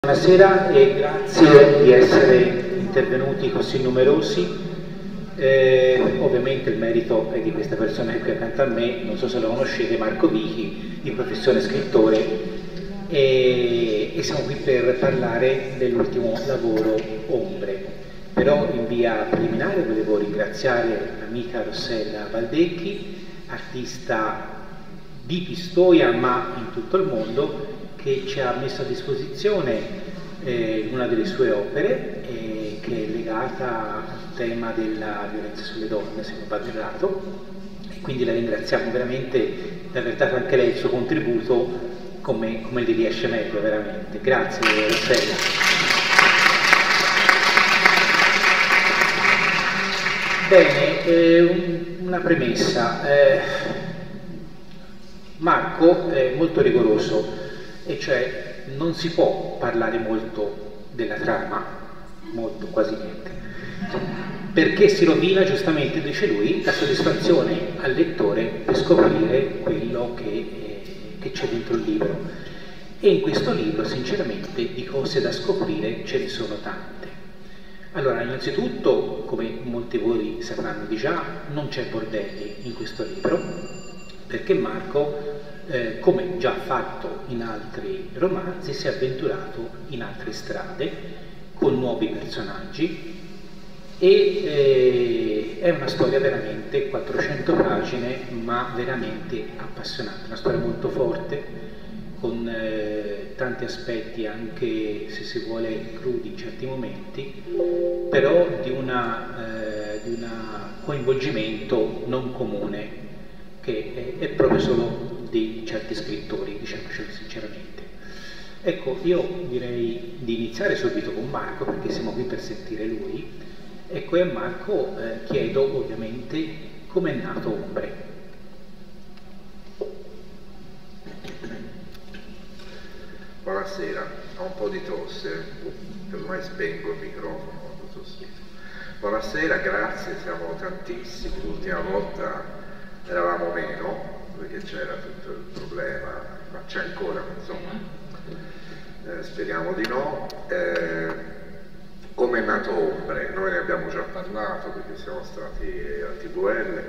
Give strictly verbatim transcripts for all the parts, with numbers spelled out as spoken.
Buonasera e grazie di essere intervenuti così numerosi. Eh, ovviamente il merito è di questa persona che è qui accanto a me, non so se lo conoscete, Marco Vichi, di professione scrittore, e, e siamo qui per parlare dell'ultimo lavoro Ombre. Però in via preliminare volevo ringraziare l'amica Rossella Valdecchi, artista di Pistoia ma in tutto il mondo, che ci ha messo a disposizione eh, una delle sue opere eh, che è legata al tema della violenza sulle donne, se non vado errato, e quindi la ringraziamo veramente di aver dato anche lei il suo contributo come, come gli riesce meglio, veramente. Grazie Rossella. Bene, eh, un, una premessa. Eh, Marco è molto rigoroso, e cioè non si può parlare molto della trama, molto, quasi niente, perché si rovina, giustamente dice lui, la soddisfazione al lettore per scoprire quello che, eh, che c'è dentro il libro. E in questo libro, sinceramente, di cose da scoprire ce ne sono tante. Allora, innanzitutto, come molti di voi sapranno di già, non c'è bordelli in questo libro, perché Marco, Eh, come già fatto in altri romanzi, si è avventurato in altre strade con nuovi personaggi e eh, è una storia veramente quattrocento pagine, ma veramente appassionante, una storia molto forte, con eh, tanti aspetti anche, se si vuole, crudi in certi momenti, però di un eh, di una coinvolgimento non comune, che è, è proprio solo di certi scrittori, diciamocelo sinceramente. Ecco, io direi di iniziare subito con Marco, perché siamo qui per sentire lui. Ecco, e a Marco eh, chiedo ovviamente come è nato Ombre. Buonasera, ho un po' di tosse, ormai spengo il microfono quando tossito. Buonasera, grazie, siamo tantissimi, l'ultima volta eravamo meno, perché c'era tutto il problema, ma c'è ancora, insomma, eh, speriamo di no. Eh, come è nato Ombre? Noi ne abbiamo già parlato perché siamo stati a T V L.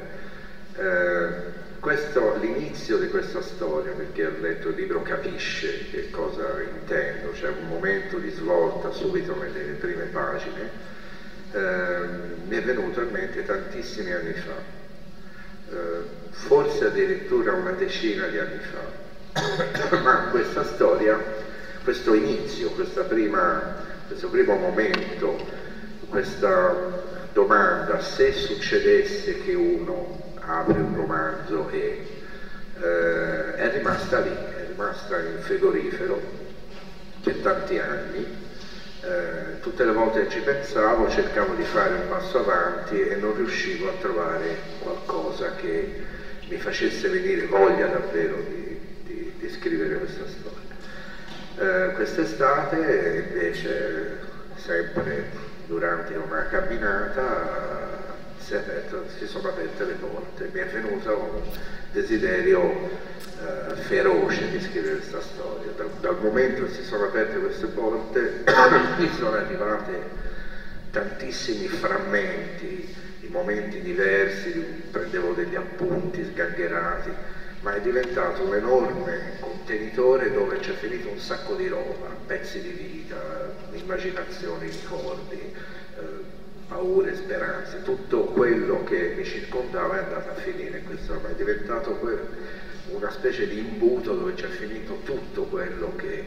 Eh, questo, l'inizio di questa storia, perché ha letto il libro capisce che cosa intendo, c'è un momento di svolta subito nelle prime pagine, eh, mi è venuto in mente tantissimi anni fa. Uh, forse addirittura una decina di anni fa, ma questa storia, questo inizio, questa prima, questo primo momento, questa domanda, se succedesse che uno apre un romanzo e uh, è rimasta lì, è rimasta in frigorifero per tanti anni. Eh, tutte le volte che ci pensavo cercavo di fare un passo avanti e non riuscivo a trovare qualcosa che mi facesse venire voglia davvero di, di, di scrivere questa storia. Eh, quest'estate invece, sempre durante una camminata, si, è aperto, si sono aperte le porte, mi è venuto un desiderio Uh, feroce di scrivere questa storia. Dal, dal momento che si sono aperte queste porte mi sono arrivate tantissimi frammenti, di momenti diversi, prendevo degli appunti sgangherati, ma è diventato un enorme contenitore dove c'è finito un sacco di roba, pezzi di vita, immaginazioni, ricordi, uh, paure, speranze, tutto quello che mi circondava è andato a finire in questo, ma è diventato quello, una specie di imbuto dove c'è finito tutto quello che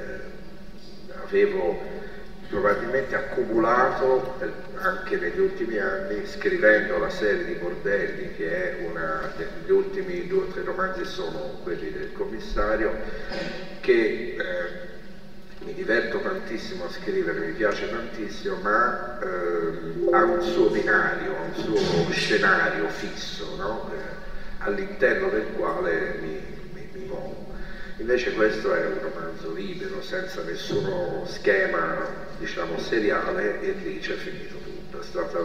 eh, avevo probabilmente accumulato eh, anche negli ultimi anni scrivendo la serie di Bordelli, che è una degli ultimi due o tre romanzi, sono quelli del commissario, che eh, mi diverto tantissimo a scrivere, mi piace tantissimo, ma eh, ha un suo binario, ha un suo scenario fisso, no? Eh, all'interno del quale mi, mi, mi muovo. Invece questo è un romanzo libero, senza nessuno schema, diciamo, seriale, e lì c'è finito tutto. È stata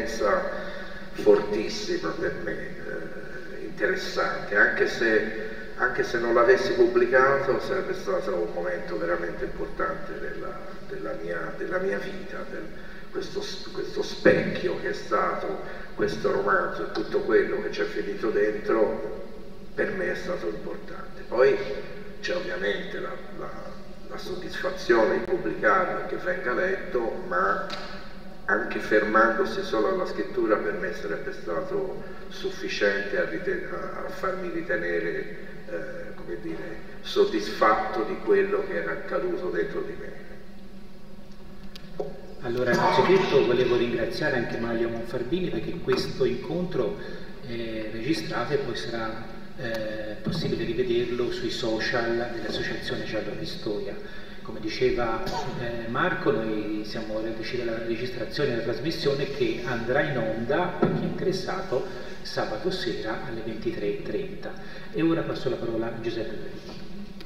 un'esperienza fortissima per me, eh, interessante, anche se anche se non l'avessi pubblicato sarebbe stato un momento veramente importante della, della, mia, della mia vita, del, questo, questo specchio che è stato questo romanzo e tutto quello che c'è finito dentro, per me è stato importante. Poi c'è ovviamente la, la, la soddisfazione di pubblicarlo e che venga letto, ma anche fermandosi solo alla scrittura per me sarebbe stato sufficiente a, a farmi ritenere, eh, come dire, soddisfatto di quello che era accaduto dentro di me. Allora, innanzitutto volevo ringraziare anche Mario Monfarbini, perché questo incontro è registrato e poi sarà eh, possibile rivederlo sui social dell'Associazione Giallo Pistoia. Come diceva eh, Marco, noi siamo riusciti alla registrazione della trasmissione che andrà in onda, per chi è interessato, sabato sera alle ventitré e trenta. E ora passo la parola a Giuseppe Pericchi.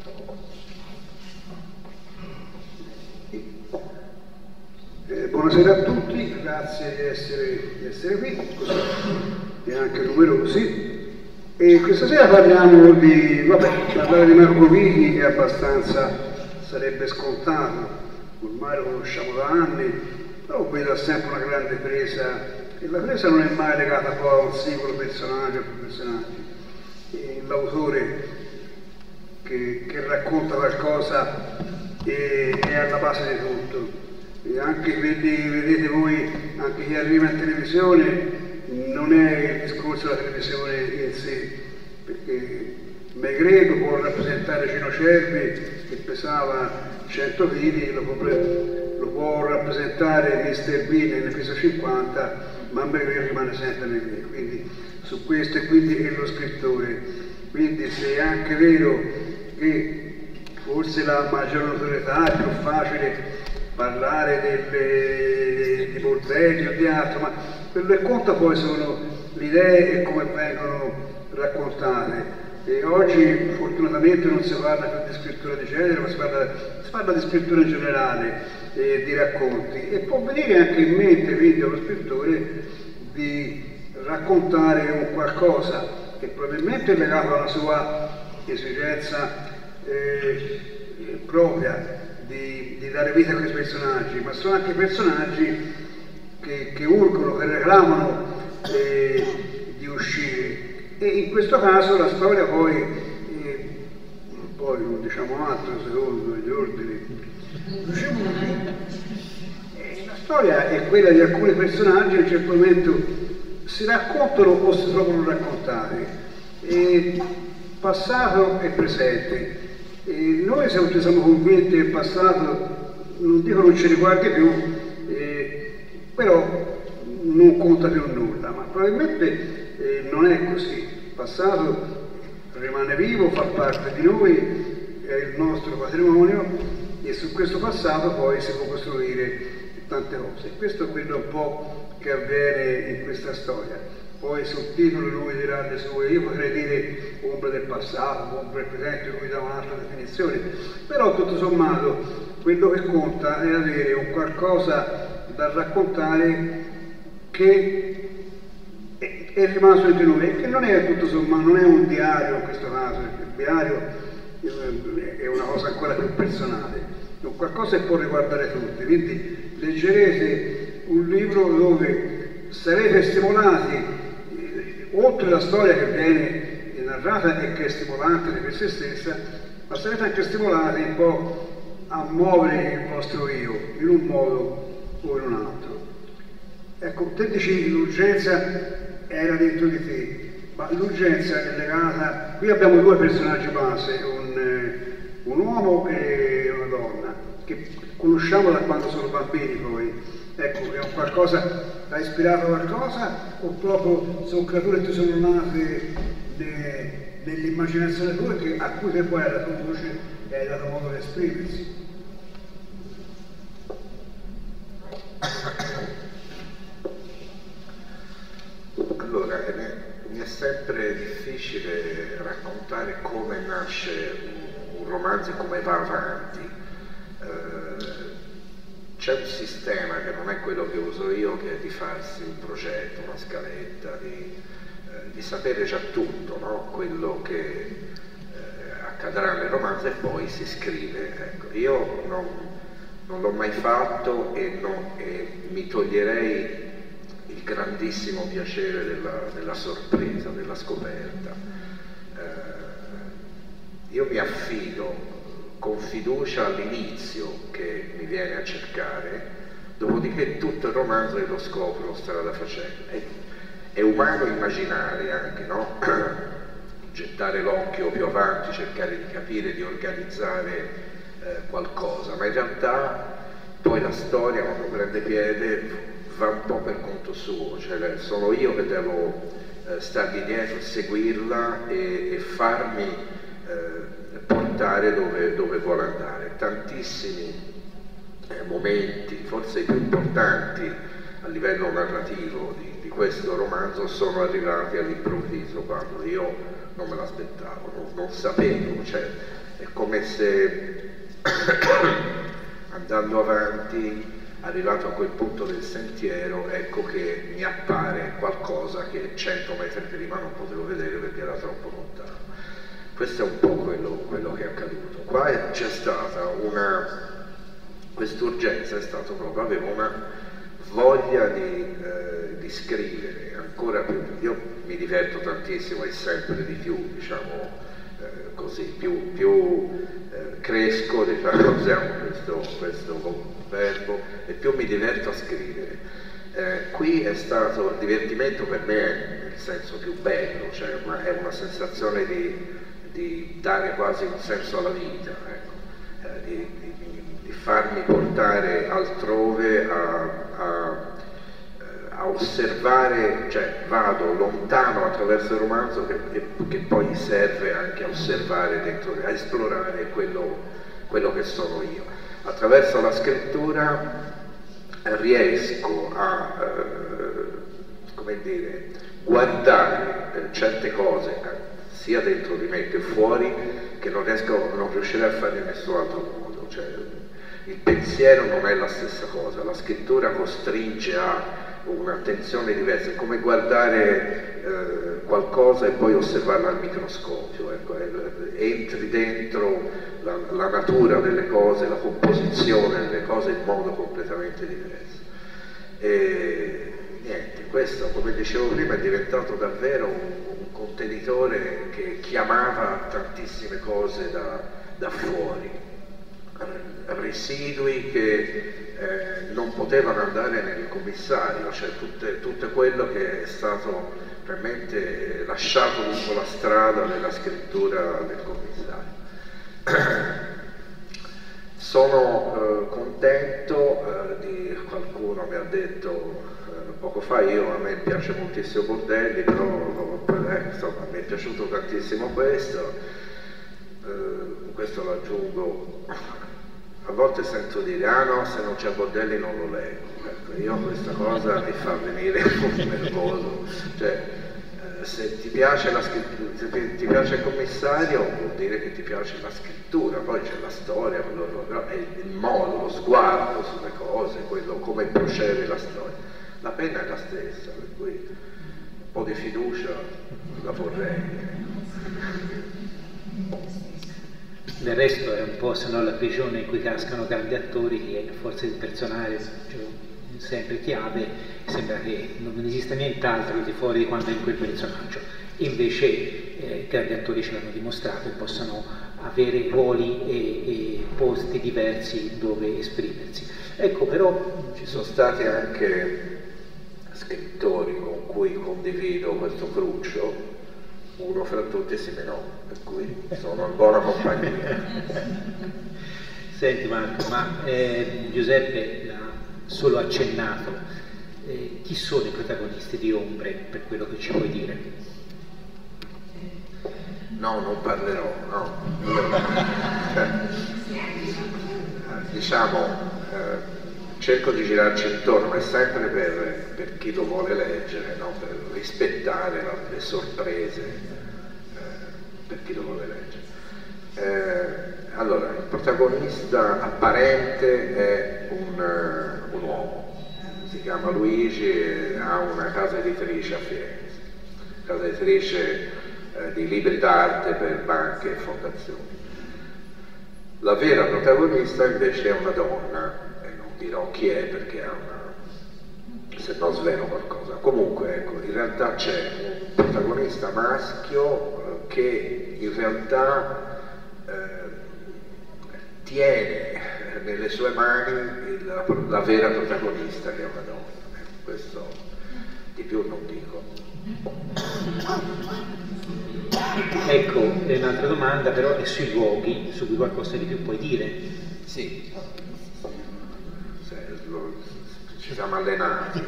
Eh, buonasera a tutti, grazie di essere, di essere qui, così, e anche numerosi. E questa sera parliamo di, vabbè, parlare di Marco Vichi è abbastanza, sarebbe scontato, ormai lo conosciamo da anni, però vedo sempre una grande presa, e la presa non è mai legata poi a un singolo personaggio o più personaggi. L'autore che, che racconta qualcosa è, è alla base di tutto. E anche quelli, vedete voi, anche chi arriva in televisione, non è il discorso della televisione in sé, perché Megredo può rappresentare Gino Cervi che pesava cento chili, lo, lo può rappresentare mister Bean ne pesa cinquanta, ma Megredo rimane sempre Megredo, quindi su questo, e quindi è lo scrittore. Quindi se è anche vero che forse la maggior notorietà è più facile parlare delle, di bordelli o di altro, ma quello che conta poi sono le idee e come vengono raccontate. E oggi fortunatamente non si parla più di scrittura di genere, ma si parla, si parla di scrittura in generale, eh, di racconti, e può venire anche in mente quindi allo scrittore di raccontare un qualcosa che probabilmente è legato alla sua esigenza eh, propria Di, di dare vita a questi personaggi, ma sono anche personaggi che, che urgono, che reclamano eh, di uscire. E in questo caso la storia poi, eh, poi non diciamo altro secondo gli ordini, eh, la storia è quella di alcuni personaggi che a un certo momento si raccontano o si trovano raccontare, eh, passato e presente. E noi siamo, siamo convinti che il passato, non dico non ci riguardi più, eh, però non conta più nulla, ma probabilmente eh, non è così. Il passato rimane vivo, fa parte di noi, è il nostro patrimonio, e su questo passato poi si può costruire tante cose. E questo è quello un po' che avviene in questa storia. Poi sul titolo lui dirà le sue, io potrei dire ombra del passato, ombra del presente, lui dà un'altra definizione, però tutto sommato quello che conta è avere un qualcosa da raccontare che è, è rimasto entre noi, e che non è tutto sommato, non è un diario in questo caso, perché il diario è una cosa ancora più personale, è un qualcosa che può riguardare tutti, quindi leggerete un libro dove sarete stimolati, oltre alla storia che viene narrata e che è stimolante di per se stessa, ma sarete anche stimolati un po' a muovere il vostro io in un modo o in un altro. Ecco, te dici l'urgenza era dentro di te, ma l'urgenza è legata, qui abbiamo due personaggi base, un, un uomo e una donna, che conosciamo da quando sono bambini poi. Ecco, è un qualcosa, ha ispirato qualcosa, o proprio sono creature che sono nate ne, nell'immaginazione tua, che, a cui te poi hai dato voce e hai dato modo di esprimersi? Allora, mi è sempre difficile raccontare come nasce un, un romanzo e come va avanti. Eh, C'è un sistema che non è quello che uso io, che è di farsi un progetto, una scaletta, di, eh, di sapere già tutto, no? Quello che, eh, accadrà nel romanzo e poi si scrive. Ecco, io non, non l'ho mai fatto e, non, e mi toglierei il grandissimo piacere della, della sorpresa, della scoperta. Eh, io mi affido con fiducia all'inizio che mi viene a cercare, dopodiché tutto il romanzo io lo scopro strada facendo. È, è umano immaginare anche, no? Gettare l'occhio più avanti, cercare di capire, di organizzare eh, qualcosa, ma in realtà poi la storia quando prende piede va un po' per conto suo, cioè sono io che devo eh, stargli dietro, seguirla e, e farmi eh, portare dove, dove vuole andare. Tantissimi eh, momenti, forse i più importanti a livello narrativo di, di questo romanzo sono arrivati all'improvviso, quando io non me l'aspettavo, non, non sapevo, cioè è come se andando avanti, arrivato a quel punto del sentiero, ecco che mi appare qualcosa che cento metri prima non potevo vedere perché era troppo lontano. Questo è un po' quello, quello che è accaduto. Qua c'è stata una, quest'urgenza è stato proprio, avevo una voglia di, eh, di scrivere ancora più, io mi diverto tantissimo e sempre di più, diciamo eh, così, più, più eh, cresco, diciamo, usiamo questo, questo verbo, e più mi diverto a scrivere. Eh, qui è stato il divertimento per me nel senso più bello, cioè una, è una sensazione di, di dare quasi un senso alla vita, ecco. eh, di, di, di farmi portare altrove a, a, a osservare, cioè vado lontano attraverso il romanzo che, che poi serve anche a osservare dentro, a esplorare quello, quello che sono io. Attraverso la scrittura riesco a eh, come dire, guardare eh, certe cose eh, sia dentro di me che fuori che non riesco, non riuscirei a fare in nessun altro modo. Cioè, il pensiero non è la stessa cosa, la scrittura costringe a un'attenzione diversa, è come guardare eh, qualcosa e poi osservarla al microscopio, ecco, entri dentro la, la natura delle cose, la composizione delle cose in modo completamente diverso. E niente, questo, come dicevo prima, è diventato davvero un, un contenitore che chiamava tantissime cose da, da fuori, residui che eh, non potevano andare nel commissario, cioè tutte, tutto quello che è stato veramente lasciato lungo la strada della scrittura del commissario. Sono eh, contento eh, di, qualcuno mi ha detto eh, poco fa, io a me piace moltissimo Bordelli, però eh, insomma mi è piaciuto tantissimo questo, eh, questo lo aggiungo. A volte sento dire, ah no, se non c'è Bordelli non lo leggo. Ecco, io questa cosa mi fa venire un nervoso. Cioè, eh, se ti piace la scrittura, se ti piace il commissario, vuol dire che ti piace la scrittura, poi c'è la storia, quello, no, è il modo, lo sguardo sulle cose, quello, come procede la storia. La penna è la stessa, per cui un po' di fiducia la vorrei. Del resto è un po', se no, la prigione in cui cascano grandi attori, che a forza di personare cioè, sempre chiave, sembra che non esista nient'altro di fuori di quando è in quel personaggio. Invece eh, grandi attori ce l'hanno dimostrato e possono avere ruoli e, e posti diversi dove esprimersi. Ecco, però ci sono stati anche scrittori con cui condivido questo cruccio, uno fra tutti Simenon, per cui sono in buona compagnia. Senti Marco, ma eh, Giuseppe l'ha solo accennato, eh, chi sono i protagonisti di Ombre, per quello che ci puoi dire? No, non parlerò, no. Diciamo, eh, cerco di girarci intorno, ma è sempre per, per chi lo vuole leggere, no? Per rispettare la, le sorprese, eh, per chi lo vuole leggere. Eh, allora, il protagonista apparente è un, uh, un uomo, si chiama Luigi e ha una casa editrice a Firenze, casa editrice eh, eh, di libri d'arte per banche e fondazioni. La vera protagonista invece è una donna, e non dirò chi è perché ha una... se no svelo qualcosa. Comunque, ecco, in realtà c'è un protagonista maschio eh, che in realtà eh, tiene nelle sue mani il, la, la vera protagonista, che è una donna. Questo di più non dico. Ecco, un'altra domanda però è sui luoghi, su cui qualcosa di più puoi dire. Sì, ci siamo allenati.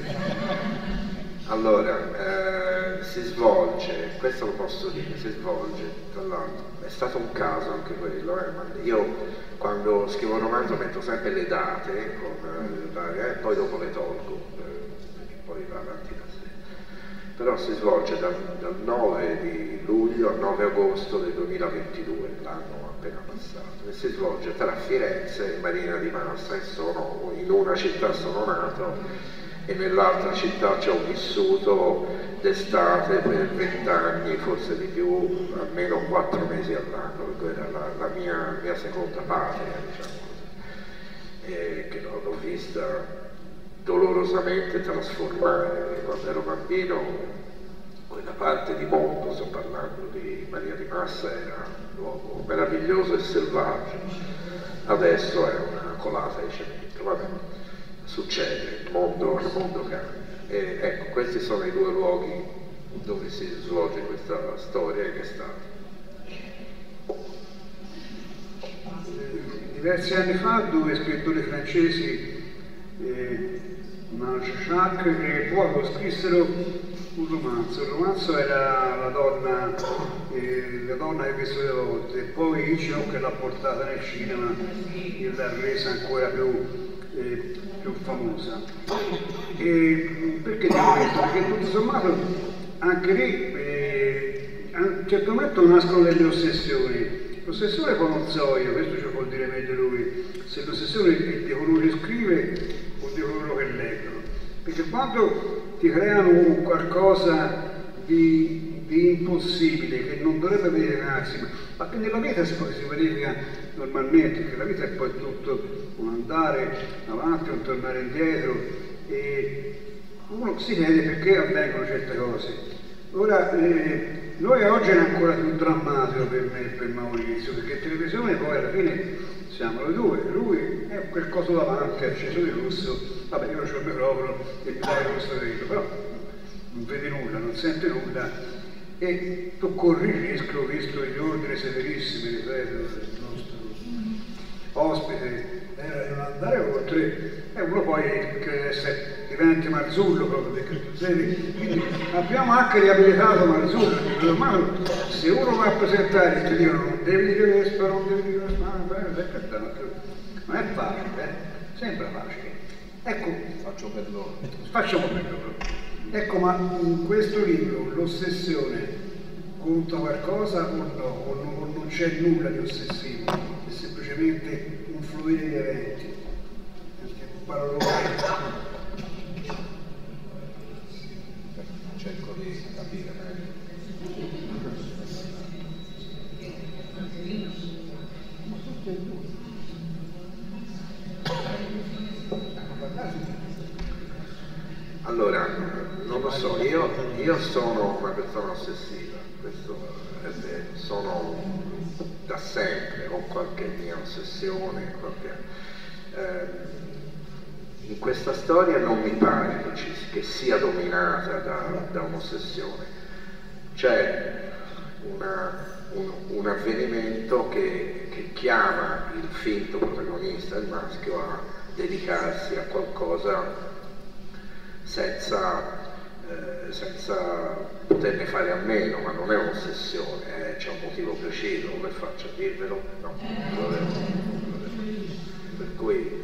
Allora, eh, si svolge, questo lo posso dire, si svolge, tra l'altro, è stato un caso anche quello, eh, ma io quando scrivo un romanzo metto sempre le date, con, eh, e poi dopo le tolgo, eh, poi va avanti da sé. Però si svolge dal, dal nove di luglio al nove agosto del duemilaventidue, l'anno appena passato, e si svolge tra Firenze e Marina di Massa, e sono in una città sono nato e nell'altra città ci ho vissuto d'estate per vent'anni, forse di più, almeno quattro mesi all'anno, perché era la, la mia, mia seconda patria, diciamo così, e che l'ho vista dolorosamente trasformare, perché quando ero bambino quella parte di mondo, sto parlando di Maria di Massa, era un luogo meraviglioso e selvaggio, adesso è una colata di cemento, vabbè, succede, il mondo, il mondo cambia. E ecco, questi sono i due luoghi dove si svolge questa storia che è stata. Diversi anni fa due scrittori francesi, eh, Marc e Poirot, scrissero un romanzo. Il romanzo era La donna, eh, la donna che ha visto le volte, e poi Hitchcock che l'ha portata nel cinema e l'ha resa ancora più, eh, più famosa. E perché dico questo? Perché tutto sommato anche lì eh, a un certo momento nascono delle ossessioni. L'ossessione poi non so io, questo ci può dire meglio lui, se l'ossessione è di coloro che scrive o di coloro che leggono. Perché quando ti creano qualcosa di, di impossibile, che non dovrebbe verificarsi, ma che nella vita si, si verifica normalmente, perché la vita è poi tutto un andare avanti, un tornare indietro, e uno si chiede perché avvengono certe cose. Ora, eh, noi oggi è ancora più drammatico per me e per Maurizio, perché in televisione poi alla fine siamo noi due, lui è quel coso davanti, acceso di rosso, vabbè io ho il microfono e mi dai il rosso dentro, però non vedi nulla, non sente nulla, e tu corri il rischio, visto gli ordini severissimi, ripeto, del nostro ospite, era di non andare oltre, e uno poi che se diventi Marzullo proprio, perché quindi abbiamo anche riabilitato Marzullo, perché ormai se uno va a presentare e ti dicono non devi dire questo, non devi dire questo, non è facile, eh? Sembra facile. Ecco, Faccio per loro. Facciamo per loro. Ecco, ma in questo libro l'ossessione conta qualcosa o no? O non, o non c'è nulla di ossessivo? È semplicemente un fluire di eventi. Parlo cerco di capire meglio. Allora, non lo so, io, io sono una persona ossessiva, questo è vero, sono da sempre, ho qualche mia ossessione, qualche, eh, in questa storia non mi pare che, ci, che sia dominata da, da un'ossessione, c'è una, un, un avvenimento che, che chiama il finto protagonista, il maschio, a dedicarsi a qualcosa senza, eh, senza poterne fare a meno, ma non è un'ossessione, eh, c'è un motivo preciso, come faccio a dirvelo? No, non lo devo, non lo devo. Per cui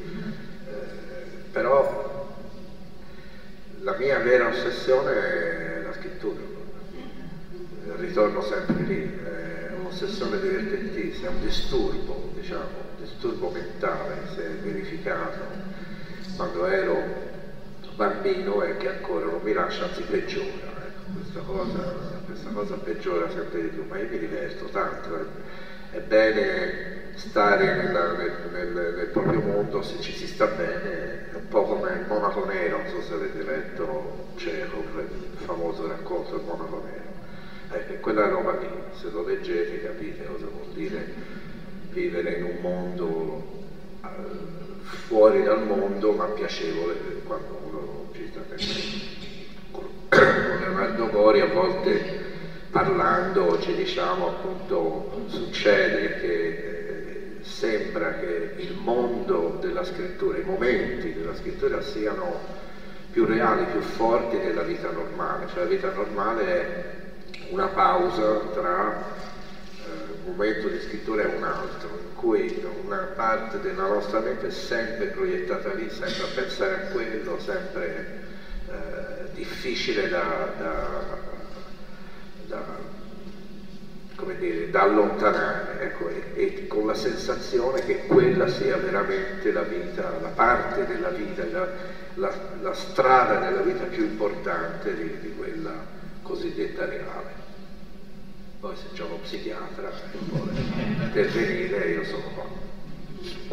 però la mia vera ossessione è la scrittura, ritorno sempre lì, è un'ossessione divertentissima, è un disturbo, diciamo, un disturbo mentale, si è verificato quando ero bambino e che ancora non mi lascia, anzi peggiora. Ecco. questa cosa, questa cosa peggiora sempre di più, ma io mi diverto tanto, eh. È bene stare nella, nel, nel, nel proprio mondo se ci si sta bene, è un po' come il Monaco Nero, non so se avete letto Chekhov, il famoso racconto del Monaco Nero, eh, quella roba lì, se lo leggete capite cosa vuol dire vivere in un mondo eh, fuori dal mondo ma piacevole quando uno ci sta dentro. Con Leonardo Gori a volte parlando ci diciamo appunto succede che eh, sembra che il mondo della scrittura, i momenti della scrittura siano più reali, più forti della vita normale, cioè la vita normale è una pausa tra eh, un momento di scrittura e un altro, in cui una parte della nostra mente è sempre proiettata lì, sempre a pensare a quello, sempre eh, difficile da, da Da, come dire, da allontanare, ecco, e, e con la sensazione che quella sia veramente la vita, la parte della vita, la, la, la strada della vita più importante di, di quella cosiddetta reale. Poi se c'è uno psichiatra che vuole intervenire, io sono qua.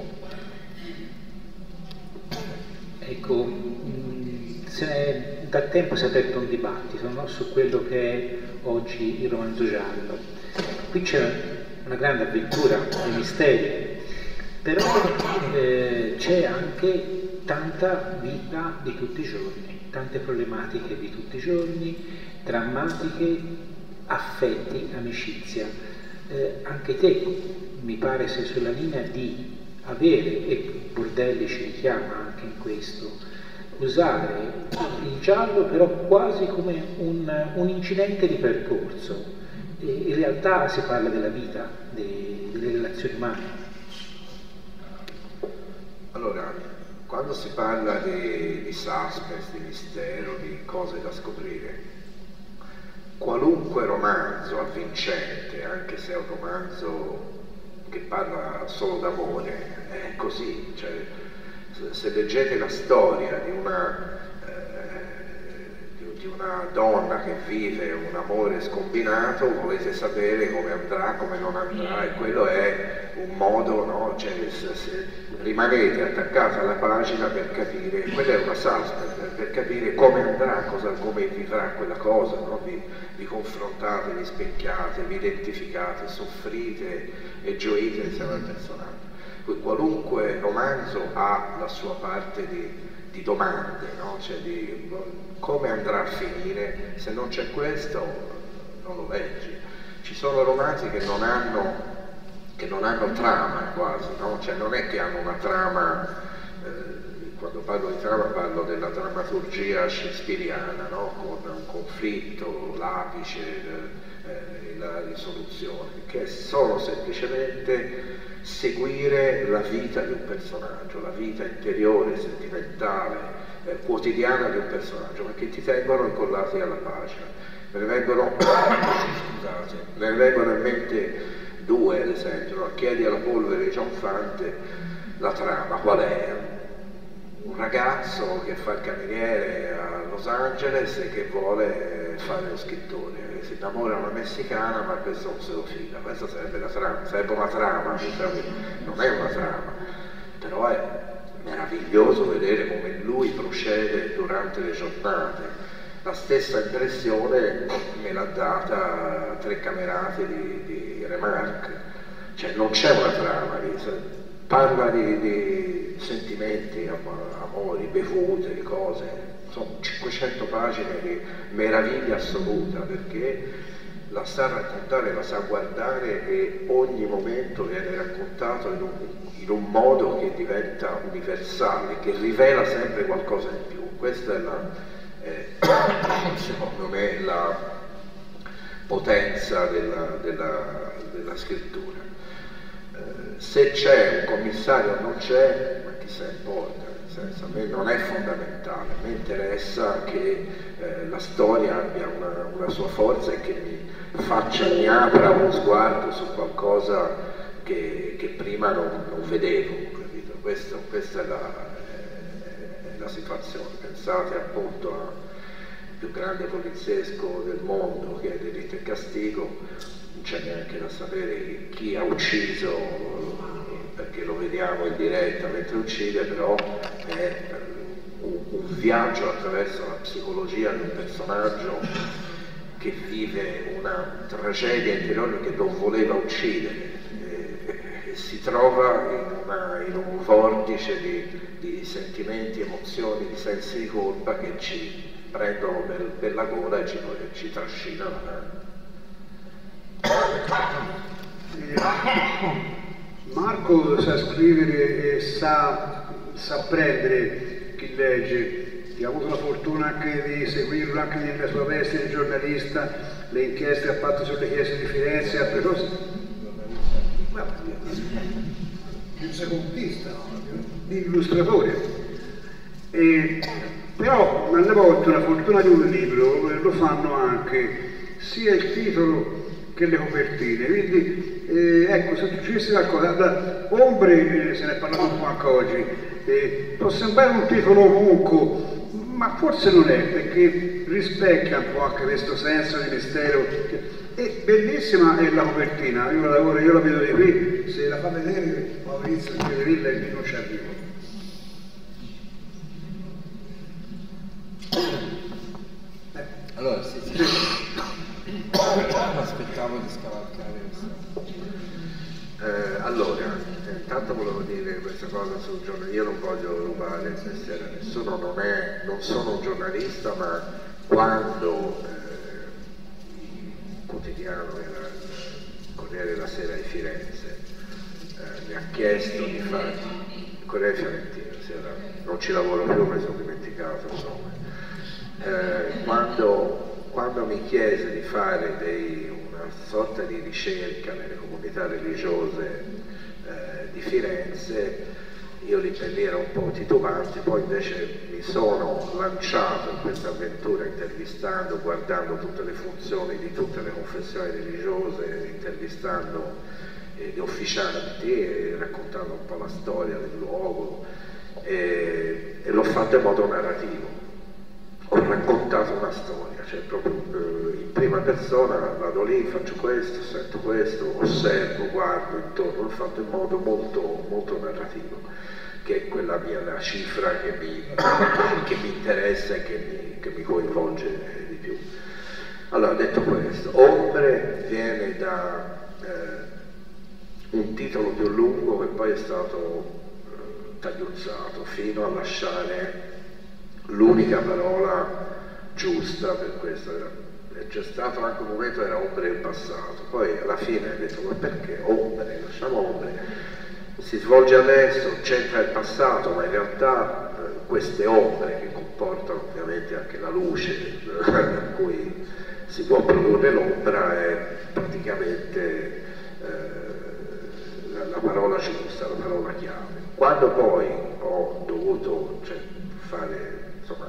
Ecco, se da tempo si è aperto un dibattito, no, su quello che è oggi il romanzo giallo. Qui c'è una grande avventura, dei misteri, però eh, c'è anche tanta vita di tutti i giorni, tante problematiche di tutti i giorni, drammatiche, affetti, amicizia. Eh, anche te mi pare sei sulla linea di avere, e Bordelli ci richiama anche in questo, usare il giallo però quasi come un, un incidente di percorso. E in realtà si parla della vita, de, delle relazioni umane. Allora, quando si parla di, di suspense, di mistero, di cose da scoprire, qualunque romanzo avvincente, anche se è un romanzo che parla solo d'amore, è così, cioè se leggete la storia di una, eh, di, di una donna che vive un amore scombinato, volete sapere come andrà, come non andrà, e quello è un modo, no? Cioè, se, se rimanete attaccati alla pagina per capire, quella è una suspense, per capire come andrà, cosa, come vivrà quella cosa, no? vi, vi confrontate, vi specchiate, vi identificate, soffrite e gioite insieme al personaggio. Qualunque romanzo ha la sua parte di, di domande, no? Cioè di come andrà a finire, se non c'è questo non lo leggi. Ci sono romanzi che non hanno, che non hanno trama quasi, no? Cioè non è che hanno una trama, eh, quando parlo di trama parlo della drammaturgia shakespeariana, no? Con un conflitto, l'apice, eh, la risoluzione, che sono semplicemente seguire la vita di un personaggio, la vita interiore, sentimentale, eh, quotidiana di un personaggio, perché ti tengono incollati alla pagina. Me ne vengono, scusate, me ne vengono in mente due, ad esempio, no? Chiedi alla polvere di John Fante, la trama, qual è? Un ragazzo che fa il cameriere a Los Angeles e che vuole fare lo scrittore, si innamora di una messicana ma questo non se lo fila, questa sarebbe la trama, sarebbe una trama, non è una trama, però è meraviglioso vedere come lui procede durante le giornate. La stessa impressione me l'ha data Tre Camerate di, di Remarque, cioè non c'è una trama lì, parla di, di sentimenti, amori, bevute, cose. Sono cinquecento pagine di meraviglia assoluta, perché la sa raccontare, la sa guardare e ogni momento viene raccontato in un, in un modo che diventa universale, che rivela sempre qualcosa in più. Questa è la, eh, secondo me, la potenza della, della, della scrittura. Eh, se c'è un commissario o non c'è, ma chi se ne importa? A me non è fondamentale, a me interessa che eh, la storia abbia una, una sua forza e che mi faccia, mi apra uno sguardo su qualcosa che, che prima non, non vedevo, capito? Questo, questa è la, è, è la situazione. Pensate appunto più grande poliziesco del mondo, che è Delitto e Castigo, non c'è neanche da sapere chi ha ucciso, perché lo vediamo in diretta mentre uccide, però è un, un viaggio attraverso la psicologia di un personaggio che vive una tragedia interiore, che non voleva uccidere e, e si trova in, una, in un vortice di, di sentimenti, emozioni, di sensi di colpa che ci prendono per, per la gola e ci, ci trascinano. Marco sa scrivere e sa, sa prendere chi legge. Io ho avuto la fortuna anche di seguirlo anche nella sua veste di giornalista, le inchieste che ha fatto sulle chiese di Firenze e altre cose. Il secondista, Di illustratore. E, però alle volte la fortuna di un libro lo fanno anche sia il titolo che le copertine, quindi eh, ecco, se tu ci vesti qualcosa, da Ombre, eh, se ne è parlato un po' anche oggi, eh, può sembrare un titolo mucco, ma forse non è, perché rispecchia un po' anche questo senso di mistero. E bellissima è la copertina, io la, lavoro, io la vedo di qui, se la fa vedere Maurizio di Villa il non ci arrivo. Allora, sì, sì. Aspettavo di scavalcare questo. Eh, allora, intanto volevo dire questa cosa sul giornalismo, io non voglio rubare il mestiere a nessuno, non, è, non sono un giornalista, ma quando eh, il quotidiano era il Corriere della Sera di Firenze, eh, mi ha chiesto di fare il Corriere Fiorentino, era, non ci lavoro più, mi sono dimenticato il nome. Eh, quando, quando mi chiese di fare dei, una sorta di ricerca nelle comunità religiose eh, di Firenze, io lì per lì ero un po' titubante, poi invece mi sono lanciato in questa avventura intervistando, guardando tutte le funzioni di tutte le confessioni religiose, intervistando eh, gli ufficianti e raccontando un po' la storia del luogo, e, e l'ho fatto in modo narrativo. Ho raccontato una storia, cioè proprio eh, in prima persona, vado lì, faccio questo, sento questo, osservo, guardo intorno, l'ho fatto in modo molto, molto narrativo, che è quella mia la cifra che mi, che mi interessa e che mi, che mi coinvolge di più. Allora, detto questo, Ombre viene da eh, un titolo più lungo che poi è stato eh, tagliuzzato fino a lasciare l'unica parola giusta per questo. C'è stato anche un momento che era Ombre del passato, poi alla fine ho detto ma perché Ombre, lasciamo Ombre, si svolge adesso, c'entra il passato, ma in realtà eh, queste ombre che comportano ovviamente anche la luce per cui si può produrre l'ombra è praticamente eh, la, la parola giusta, la parola chiave. Quando poi ho dovuto cioè, fare insomma,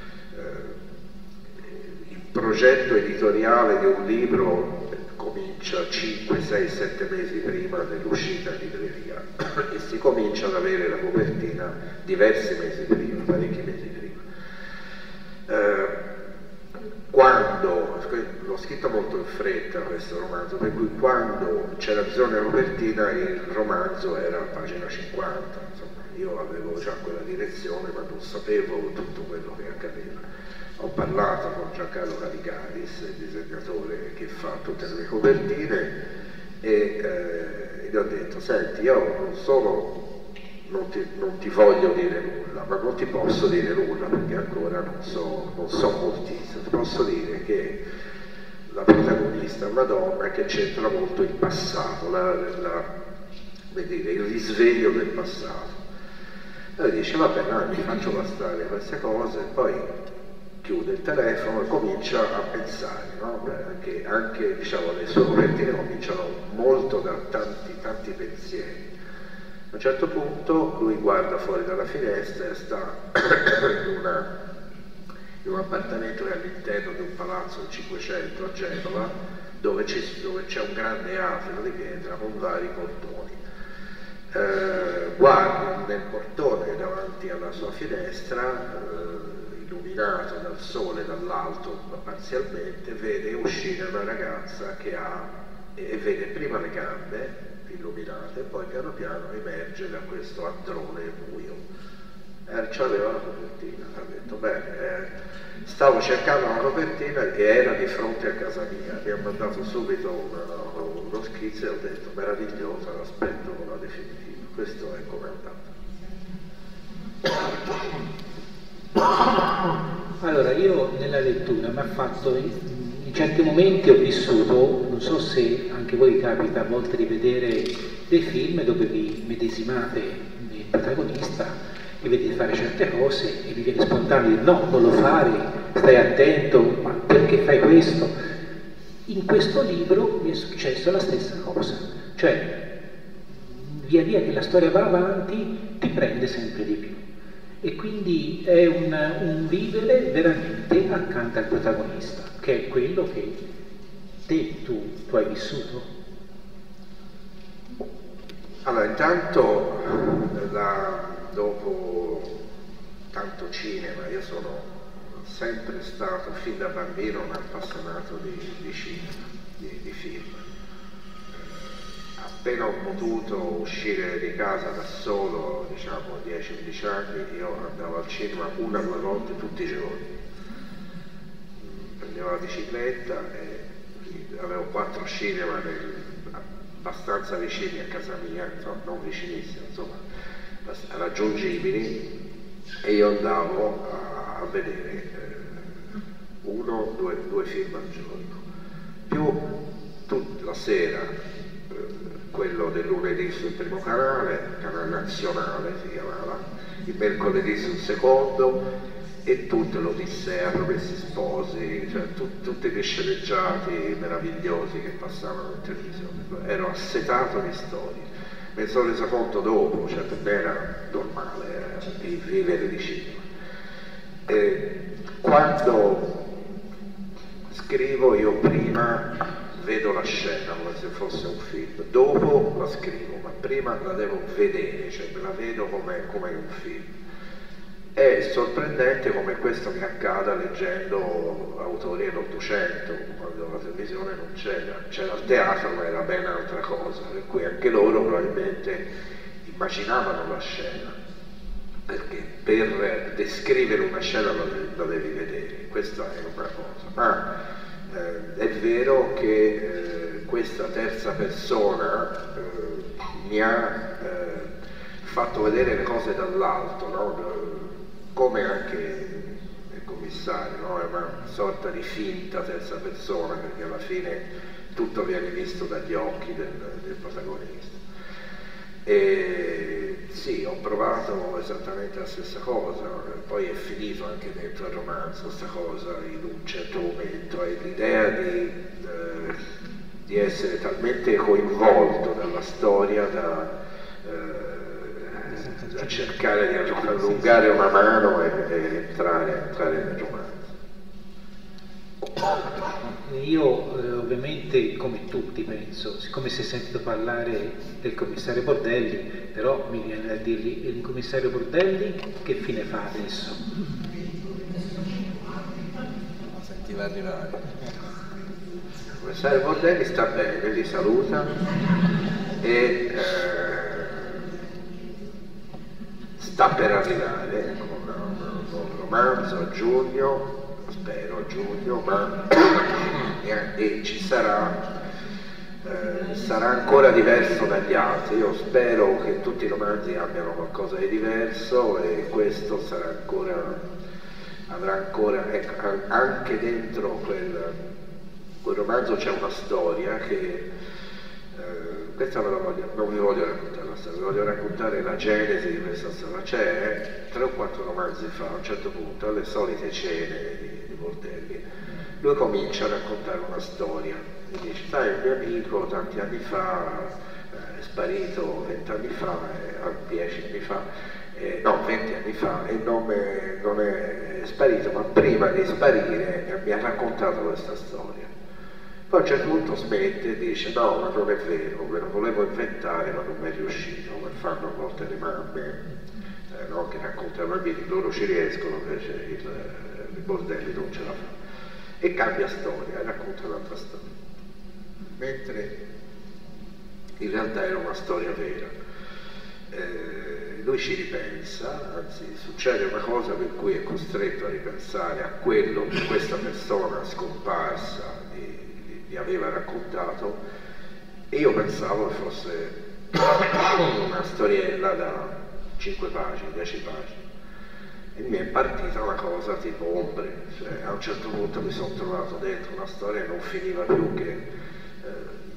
eh, il progetto editoriale di un libro comincia cinque, sei, sette mesi prima dell'uscita in libreria e si comincia ad avere la copertina diversi mesi prima, parecchi mesi prima. Eh, quando, l'ho scritto molto in fretta questo romanzo, per cui quando c'era bisogno della copertina il romanzo era a pagina cinquanta, insomma, io avevo già quella direzione ma non sapevo tutto quello che accadeva. Ho parlato con Giancarlo Caligaris, il disegnatore che fa tutte le mie copertine, e eh, gli ho detto, senti, io non solo non ti, non ti voglio dire nulla, ma non ti posso dire nulla perché ancora non so, non so moltissimo, ti posso dire che la protagonista è una donna che c'entra molto il passato, la, la, come dire, il risveglio del passato. E lui dice, vabbè, no, mi faccio bastare queste cose, poi chiude il telefono e comincia a pensare, no? Beh, anche, anche diciamo, le sue copertine cominciano molto da tanti, tanti pensieri. A un certo punto lui guarda fuori dalla finestra e sta in, una, in un appartamento che è all'interno di un palazzo del Cinquecento a Genova, dove c'è un grande atrio di pietra con vari portoni. Eh, guarda nel portone davanti alla sua finestra, eh, illuminato dal sole dall'alto parzialmente, vede uscire una ragazza che ha, e vede prima le gambe illuminate e poi piano piano emerge da questo androne buio. E c'aveva la copertina, ha detto bene, eh, stavo cercando una copertina che era di fronte a casa mia, mi ha mandato subito una, uno schizzo e ho detto meravigliosa, l'aspetto con la definitiva, questo è come è andato. Allora, io nella lettura mi ha fatto, in certi momenti ho vissuto, non so se anche voi capita a volte di vedere dei film dove vi medesimate nel protagonista e vedete fare certe cose e vi viene spontaneo dire no, non lo fare, stai attento, ma perché fai questo? In questo libro mi è successo la stessa cosa, cioè via via che la storia va avanti ti prende sempre di più. E quindi è un, un vivere veramente accanto al protagonista, che è quello che te, tu, tu hai vissuto. Allora, intanto, la, dopo tanto cinema, io sono sempre stato, fin da bambino, un appassionato di, di cinema, di, di film. Appena ho potuto uscire di casa da solo, diciamo dieci undici anni, io andavo al cinema una o due volte tutti i giorni. Prendevo la bicicletta e avevo quattro cinema nel, abbastanza vicini a casa mia, no, non vicinissimi, insomma, raggiungibili, e io andavo a, a vedere eh, uno, due, due film al giorno. Più tutta la sera quello del lunedì sul primo canale, canale nazionale si chiamava, il mercoledì sul secondo, e tutte l'Odissea, Promessi Sposi, cioè tut, tutti gli sceneggiati meravigliosi che passavano in televisione. Ero assetato di storie. Mi sono reso conto dopo, cioè per me era normale eh, di vivere di cinema. E quando scrivo io prima vedo la scena come se fosse un film, dopo la scrivo, ma prima la devo vedere, cioè me la vedo come, come un film. È sorprendente come questo mi accada leggendo autori dell'Ottocento, quando la televisione non c'era, c'era il teatro ma era ben altra cosa, per cui anche loro probabilmente immaginavano la scena, perché per descrivere una scena la, la devi vedere, questa è una cosa. Ma Eh, è vero che eh, questa terza persona eh, mi ha eh, fatto vedere le cose dall'alto, no? Come anche il commissario, no? È una sorta di finta terza persona, perché alla fine tutto viene visto dagli occhi del, del protagonista. E sì, ho provato esattamente la stessa cosa, poi è finito anche dentro il romanzo questa cosa in un certo momento, e l'idea di, eh, di essere talmente coinvolto dalla storia da, eh, da cercare di allungare una mano e, e entrare, entrare nel romanzo. Io eh, ovviamente, come tutti penso, siccome si è sentito parlare del commissario Bordelli, però mi viene da dirgli, il commissario Bordelli che fine fa adesso? Lo sentiva arrivare. Il commissario Bordelli sta bene, li saluta e eh, sta per arrivare con un nuovo romanzo a giugno, spero a giugno, ma e ci sarà, eh, sarà ancora diverso dagli altri. Io spero che tutti i romanzi abbiano qualcosa di diverso, e questo sarà ancora, avrà ancora, ecco, anche dentro quel, quel romanzo c'è una storia che, eh, questa me la voglio, non vi voglio raccontare la storia, vi voglio raccontare la genesi di questa storia. C'è tre o quattro romanzi fa, a un certo punto, alle solite cene di, di Bordelli, lui comincia a raccontare una storia, mi dice, sai, un mio amico tanti anni fa eh, è sparito, vent'anni fa, eh, dieci anni fa, eh, no, venti anni fa, e non è, non è sparito, ma prima di sparire mi ha raccontato questa storia. Poi Poi a un certo punto smette e dice no, ma non è vero, me lo volevo inventare ma non mi è riuscito, come fanno a volte le mamme, eh, no? Che raccontano ai bambini, loro ci riescono, invece il, i bordelli non ce la fanno. E cambia storia, e racconta un'altra storia. Mentre in realtà era una storia vera. Eh, lui ci ripensa, anzi succede una cosa per cui è costretto a ripensare a quello che questa persona scomparsa gli aveva raccontato, e io pensavo che fosse una storiella da cinque pagine, dieci pagine, e mi è partita una cosa tipo ombre, cioè a un certo punto mi sono trovato dentro una storia che non finiva più, che eh,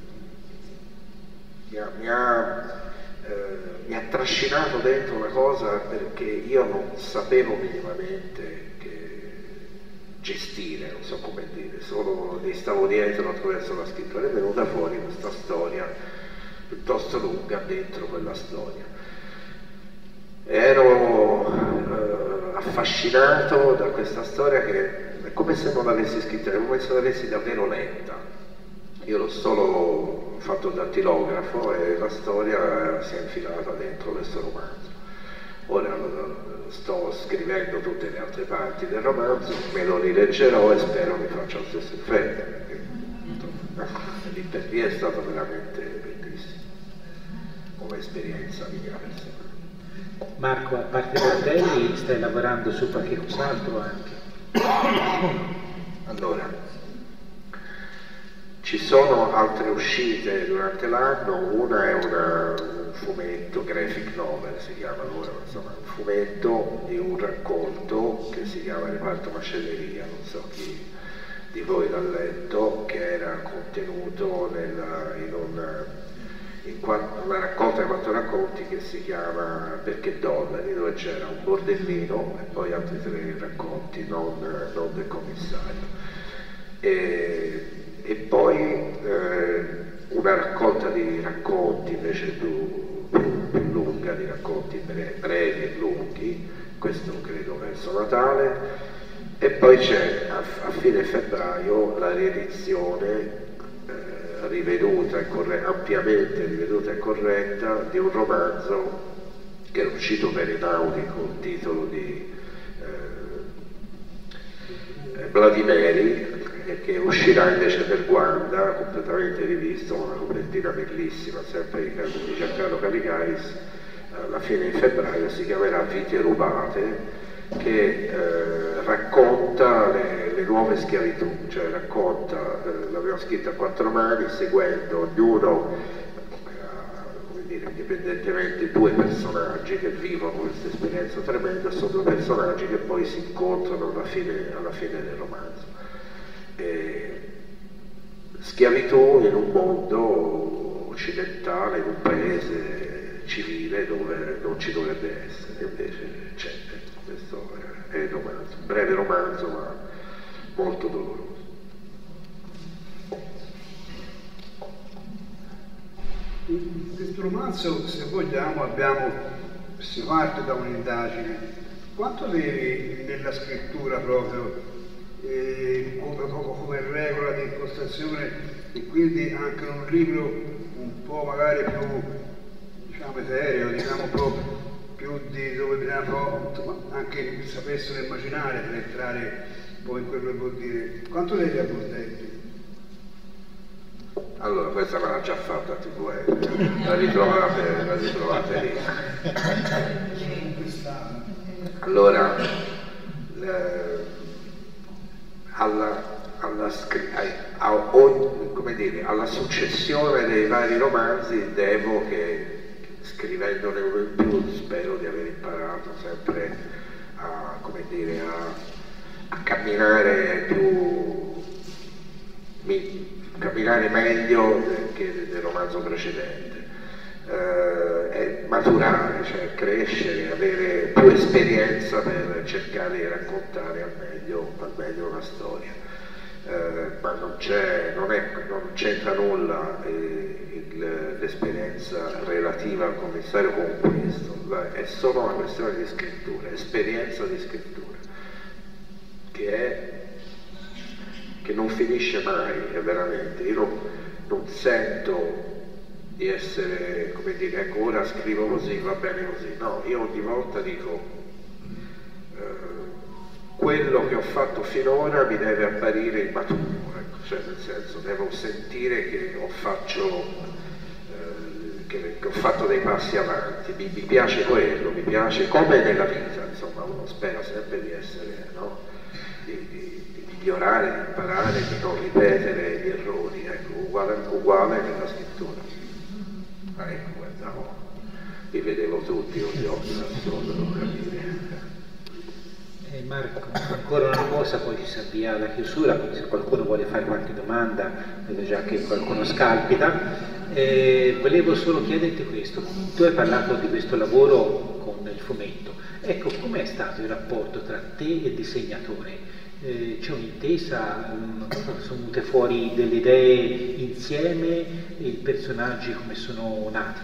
mi ha, mi ha eh, mi ha trascinato dentro una cosa perché io non sapevo minimamente gestire, non so come dire, solo gli stavo dietro attraverso la scrittura, è venuta fuori questa storia piuttosto lunga dentro quella storia. Ero eh, affascinato da questa storia che è come se non l'avessi scritta, è come se l'avessi davvero letta. Io l'ho solo fatto dattilografo e la storia si è infilata dentro questo romanzo. Ora sto scrivendo tutte le altre parti del romanzo, me lo rileggerò e spero mi faccia lo stesso effetto, perché lì per lì è stato veramente bellissimo come esperienza mia personale. Marco, a parte Bordelli, stai lavorando su qualche cos'altro anche? Allora, ci sono altre uscite durante l'anno, una è una, un fumetto, graphic novel si chiama ora, insomma un fumetto di un racconto che si chiama Reparto Macelleria, non so chi di voi l'ha letto, che era contenuto nella, in, un, in quattro, una raccolta di quattro racconti che si chiama Perché Dollari, dove c'era un bordellino e poi altri tre racconti non, non del commissario. E, e poi eh, una raccolta di racconti invece più, più, più lunga, di racconti bre, brevi e lunghi, questo credo verso Natale, e poi c'è a, a fine febbraio la riedizione eh, riveduta e corre, ampiamente riveduta e corretta di un romanzo che è uscito per Einaudi con il titolo di eh, Vladimiri, che uscirà invece per Guarda, completamente rivisto, una copertina bellissima, sempre di Giancarlo Caligaris, alla fine di febbraio, si chiamerà Vite rubate, che eh, racconta le, le nuove schiavitù, cioè racconta, eh, l'abbiamo scritto a quattro mani, seguendo ognuno, eh, come dire, indipendentemente, due personaggi che vivono questa esperienza tremenda, sono due personaggi che poi si incontrano alla fine, alla fine del romanzo. Eh, schiavitù in un mondo occidentale, in un paese civile dove non ci dovrebbe essere, invece c'è. Questo è il romanzo, un breve romanzo ma molto doloroso. In questo romanzo, se vogliamo, abbiamo, si parte da un'indagine. Quanto devi nella scrittura proprio Eh, come, come regola di impostazione, e quindi anche un libro un po' magari più, diciamo, serio, diciamo un po' più di dove bisogna proprio, anche sapessero immaginare per entrare poi in quello che vuol dire. Quanto devi a Bordelli? Allora, questa me l'ha già fatta T V N, la ritrovate, la ritrovate lì. Allora, le, Alla, alla, a, a, come dire, alla successione dei vari romanzi devo che, scrivendone uno in più, spero di aver imparato sempre a, come dire, a, a camminare più, mi, camminare meglio che del romanzo precedente, eh, e maturare, cioè crescere, avere più esperienza per cercare di raccontare al meglio, al meglio una storia. Eh, ma non c'è, non è, non c'entra nulla eh, l'esperienza relativa al commissario con questo, è solo una questione di scrittura, esperienza di scrittura, che è che non finisce mai, è veramente, io non, non sento di essere, come dire, ecco ora scrivo così, va bene così, no, io ogni volta dico eh, quello che ho fatto finora mi deve apparire immaturo, ecco, cioè nel senso devo sentire che ho, faccio, eh, che, che ho fatto dei passi avanti, mi, mi piace quello, mi piace come nella vita, insomma uno spera sempre di essere, no? di, di, di migliorare, di imparare, di non ripetere gli errori, ecco, uguale, uguale nella scrittura. Ah, ecco, guardavo, li vedevo tutti con gli occhi da solo, non capire. Eh, Marco, ancora una cosa, poi ci si avvia alla chiusura, quindi se qualcuno vuole fare qualche domanda, vedo già che qualcuno scalpita. Eh, volevo solo chiederti questo, tu hai parlato di questo lavoro con il fumetto, ecco, com'è stato il rapporto tra te e il disegnatore? Eh, c'è un'intesa, um, sono venute fuori delle idee insieme, e i personaggi come sono nati?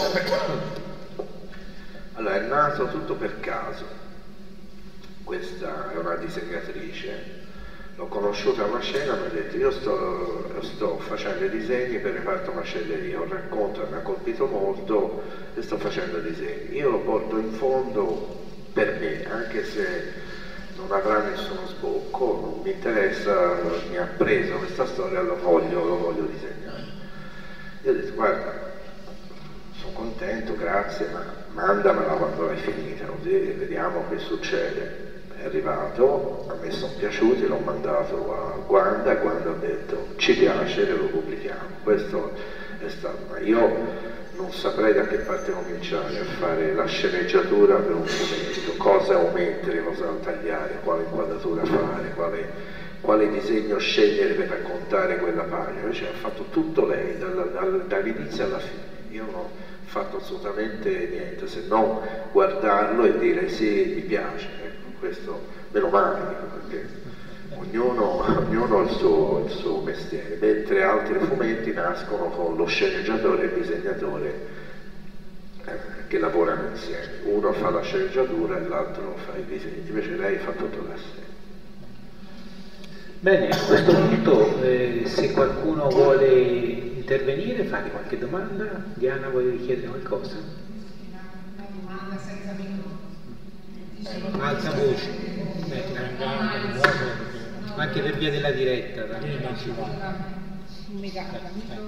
Allora, è nato tutto per caso. Questa è una disegnatrice, l'ho conosciuta a una scena, mi ha detto io sto, sto facendo i disegni per il reparto macelleria, un racconto mi ha colpito molto e sto facendo disegni. Io lo porto in fondo per me, anche se non avrà nessuno sbocco, non mi interessa, mi ha preso questa storia, lo voglio, lo voglio disegnare. Io ho detto guarda, sono contento, grazie, ma mandamela quando l'hai finita, così vediamo che succede. È arrivato, a me sono piaciuti, l'ho mandato a Guanda, Guanda ha detto ci piace e lo pubblichiamo. Questo è stato, ma io non saprei da che parte cominciare a fare la sceneggiatura per un fumetto, cosa omettere, cosa tagliare, quale inquadratura fare, quale, quale disegno scegliere per raccontare quella pagina. Cioè, ha fatto tutto lei, dal, dal, dall'inizio alla fine. Io non ho fatto assolutamente niente, se non guardarlo e dire sì, mi piace. Ecco, questo meno male, perché ognuno, ognuno ha il suo, il suo mestiere, mentre altri fumetti nascono con lo sceneggiatore e il disegnatore eh, che lavorano insieme. Uno fa la sceneggiatura e l'altro fa i disegni, invece lei fa tutto da sé. Bene, a questo punto eh, se qualcuno vuole intervenire, fare qualche domanda. Diana, vuoi chiedere qualcosa? Una domanda senza microfono. Alza voce, eh, anche per via della diretta. Non mi capita,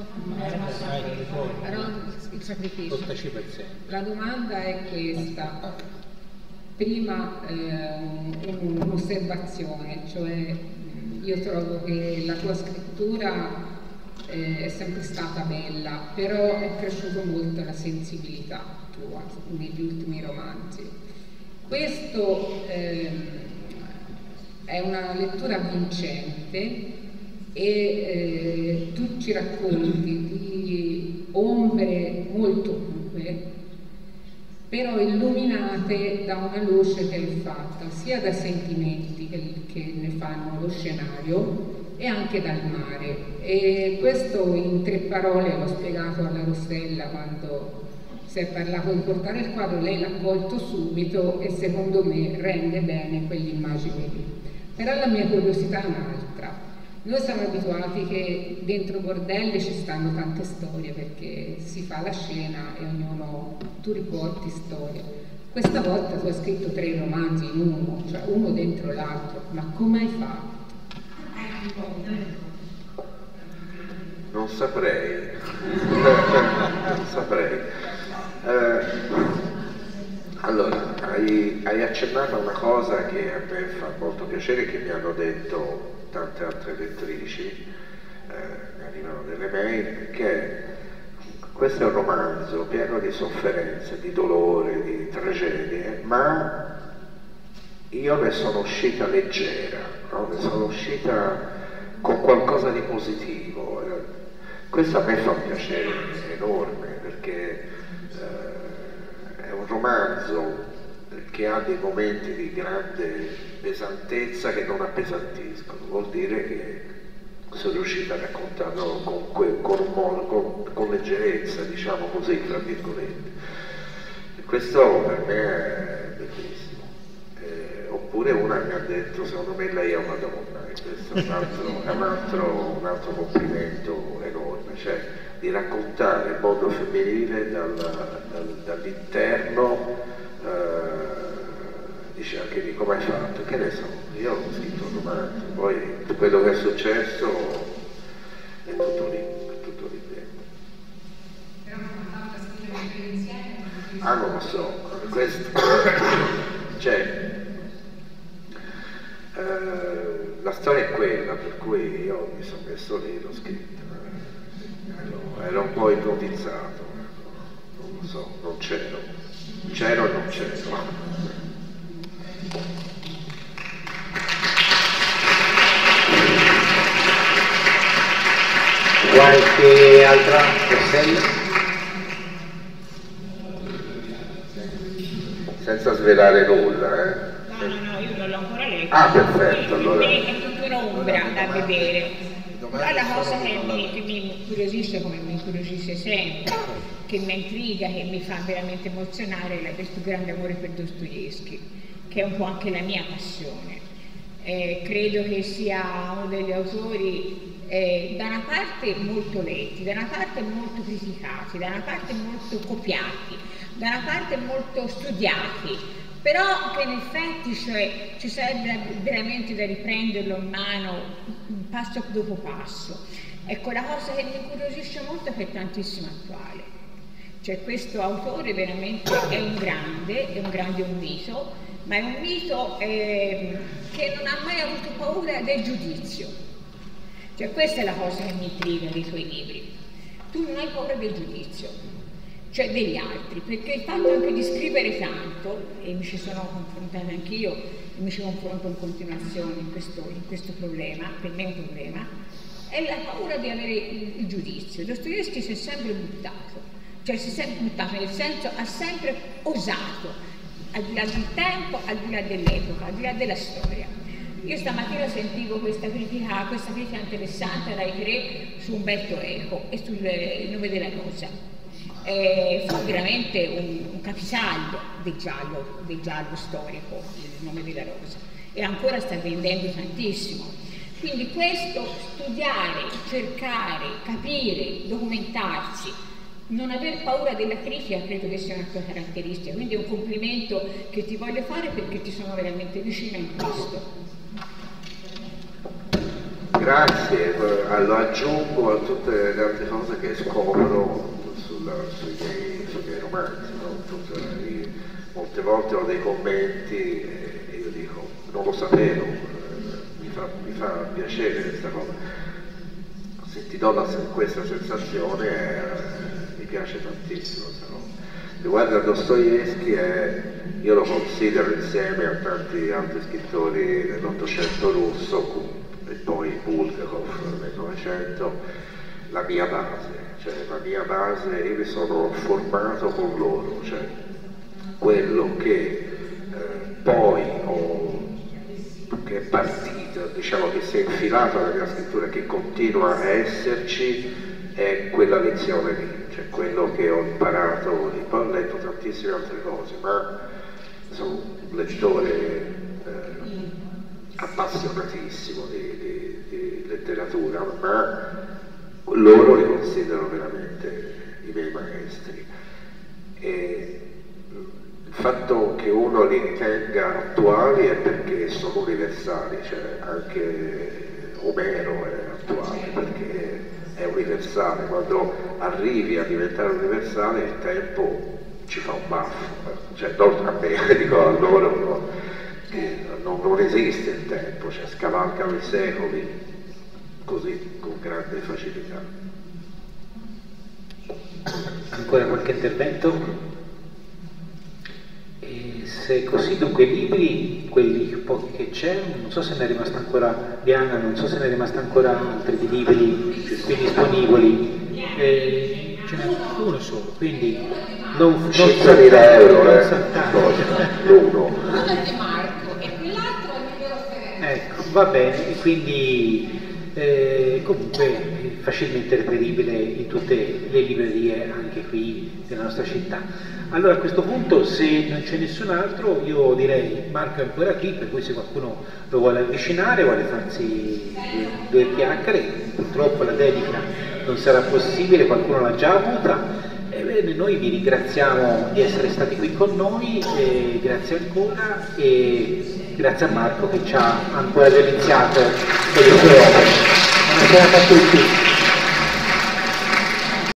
però il sacrificio. La domanda è questa. Prima eh, un'osservazione, cioè io trovo che la tua scrittura eh, è sempre stata bella, però è cresciuta molto la sensibilità tua negli ultimi romanzi. Questo eh, è una lettura vincente e eh, tu ci racconti di ombre molto cupe, però illuminate da una luce che è fatta sia da sentimenti che, che ne fanno lo scenario e anche dal mare. E questo in tre parole l'ho spiegato alla Rossella quando si è parlato di portare il quadro, lei l'ha colto subito e secondo me rende bene quell'immagine lì. Però la mia curiosità è un'altra. Noi siamo abituati che dentro bordelli ci stanno tante storie perché si fa la scena e ognuno, tu riporti storie. Questa volta tu hai scritto tre romanzi in uno, cioè uno dentro l'altro, ma come hai fatto? Non saprei, non saprei. Eh, allora, hai, hai accennato a una cosa che a me fa molto piacere, che mi hanno detto tante altre lettrici, eh, mi arrivano delle mail, che questo è un romanzo pieno di sofferenze, di dolore, di tragedie, ma io ne sono uscita leggera, no? Ne sono uscita con qualcosa di positivo. Questo a me fa un piacere enorme, perché eh, è un romanzo che ha dei momenti di grande pesantezza che non appesantiscono, vuol dire che sono riuscita a raccontarlo con, que, con, un modo, con, con leggerezza, diciamo così, tra virgolette. E questo per me è bellissimo. Eh, oppure una mi ha detto, secondo me lei è una donna, questo è un altro, è un altro, un altro complimento enorme, cioè di raccontare il mondo femminile dal, dal, dall'interno, eh, dice anche di come hai fatto, che ne so, io ho scritto un romanzo, poi quello che è successo è tutto lì, è tutto lì dentro. Però come ha fatto a scrivere insieme? Ah, non lo so, questo, cioè, eh, la storia è quella, per cui io mi sono messo lì e l'ho scritto, eh, ero un po' ipnotizzato, non lo so, non c'ero, c'ero o non c'ero. Qualche altra Rossella? Senza svelare nulla, eh? No, no, no, io non l'ho ancora letto. Ah, perfetto, allora. È tuttora ombra da vedere. Però la cosa che mi, che mi incuriosisce, come mi incuriosisce sempre, che mi intriga, che mi fa veramente emozionare, è questo grande amore per Dostoevskij, che è un po' anche la mia passione. Eh, credo che sia uno degli autori eh, da una parte molto letti, da una parte molto criticati, da una parte molto copiati, da una parte molto studiati, però che in effetti cioè, ci sarebbe veramente da riprenderlo in mano passo dopo passo. Ecco, la cosa che mi incuriosisce molto è che è tantissimo attuale. Cioè questo autore veramente è un grande, è un grande un mito, ma è un mito eh, che non ha mai avuto paura del giudizio. Cioè questa è la cosa che mi intriga dei suoi libri. Tu non hai paura del giudizio, cioè degli altri, perché il fatto anche di scrivere tanto, e mi ci sono confrontata anch'io, e mi ci confronto in continuazione in questo, in questo problema, per me è un problema, è la paura di avere il, il giudizio. Dostoevskij si è sempre buttato, cioè si è sempre buttato, nel senso ha sempre osato, al di là del tempo, al di là dell'epoca, al di là della storia. Io stamattina sentivo questa critica, questa critica interessante Rai tre su Umberto Eco e sul Il nome della rosa. Eh, fu veramente un, un capisaldo del giallo, del giallo storico, Il nome della rosa, e ancora sta vendendo tantissimo. Quindi questo studiare, cercare, capire, documentarsi, non aver paura della critica credo che sia una tua caratteristica, quindi è un complimento che ti voglio fare perché ti sono veramente vicina in questo. Grazie, lo aggiungo a tutte le altre cose che scopro sulla, sui, miei, sui miei romanzi, no? Tutte, io, molte volte ho dei commenti e io dico non lo sapevo, mi fa, mi fa piacere questa cosa, se ti do la, questa sensazione eh, mi piace tantissimo. No? Riguardo a Dostoevskij, io lo considero insieme a tanti altri scrittori dell'Ottocento russo e poi Bulgakov nel Novecento, la mia base, cioè la mia base, io mi sono formato con loro, cioè quello che eh, poi ho, che è partito, diciamo che si è infilato nella mia scrittura, che continua a esserci, è quella lezione lì, cioè quello che ho imparato, poi ho letto tantissime altre cose, ma sono un lettore eh, appassionatissimo di, di, di letteratura, ma loro li considero veramente i miei maestri. E il fatto che uno li ritenga attuali è perché sono universali, cioè anche Omero è attuale perché è universale, quando arrivi a diventare universale il tempo ci fa un baffo, cioè non a me, dico a loro, no, che non, non esiste il tempo, cioè scavalcano i secoli così con grande facilità. Ancora qualche intervento? E se così, dunque i libri, quelli pochi che c'erano, non so se ne è rimasta ancora Diana, non so se ne è rimasta ancora altri di libri qui disponibili, eh, ce n'è uno solo, quindi non, non cinquemila euro, non eh, saltate. l'uno. Ecco, va bene, quindi eh, comunque facilmente reperibile in tutte le librerie anche qui della nostra città. Allora a questo punto, se non c'è nessun altro, io direi Marco è ancora qui, per cui se qualcuno lo vuole avvicinare, vuole farsi due, due chiacchiere, purtroppo la dedica non sarà possibile, qualcuno l'ha già avuta. Ebbene, noi vi ringraziamo di essere stati qui con noi, e grazie ancora, e grazie a Marco che ci ha ancora deliziato con le sue opere. Buona serata a tutti.